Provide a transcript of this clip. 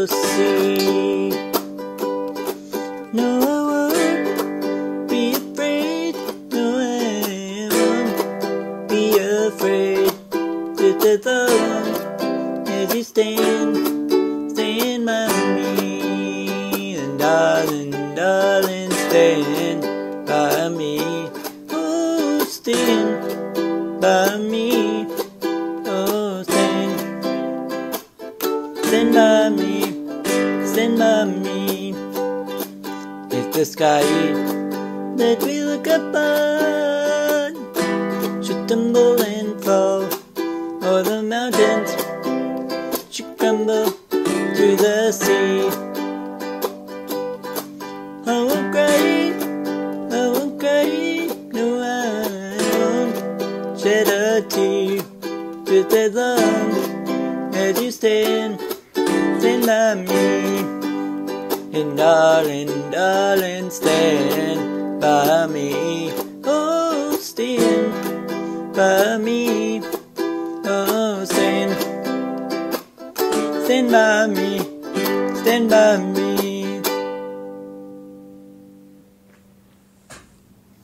you'll see. No, I won't be afraid. No, I won't be afraid. Just as long as you stand by me. And darling, darling, stand by me. Oh, stand by me. Oh, stand by me. Stand by me. It's the sky that we look upon should tumble and fall, or the mountains should crumble to the sea. I won't cry, I won't cry, no, I won't shed a tear. Just as long as you stand by me. And darling, darling, stand by me. Oh, stand by me. Oh, stand by me. Stand by me.